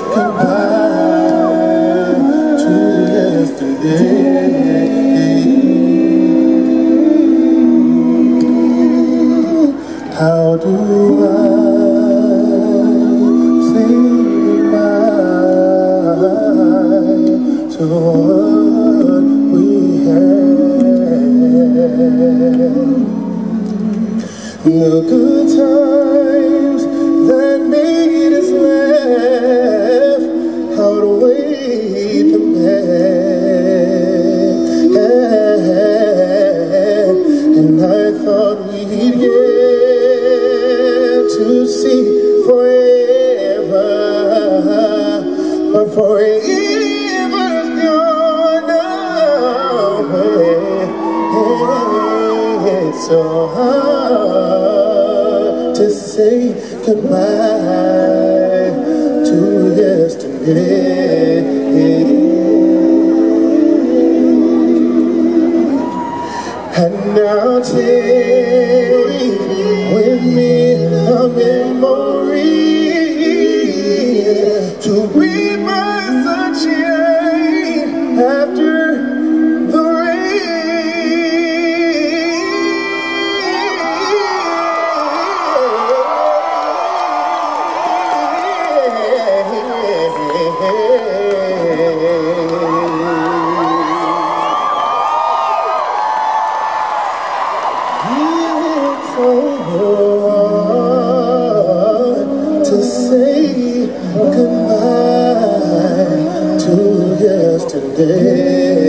goodbye to yesterday. How do I say goodbye to what we had? The good times that made us laugh outweigh the bad, and I thought we'd get to see forever, but forever is gone now. It's so hard to say goodbye to yesterday. And now take with me a memory to be my sunshine after the It's so hard to say goodbye to yesterday.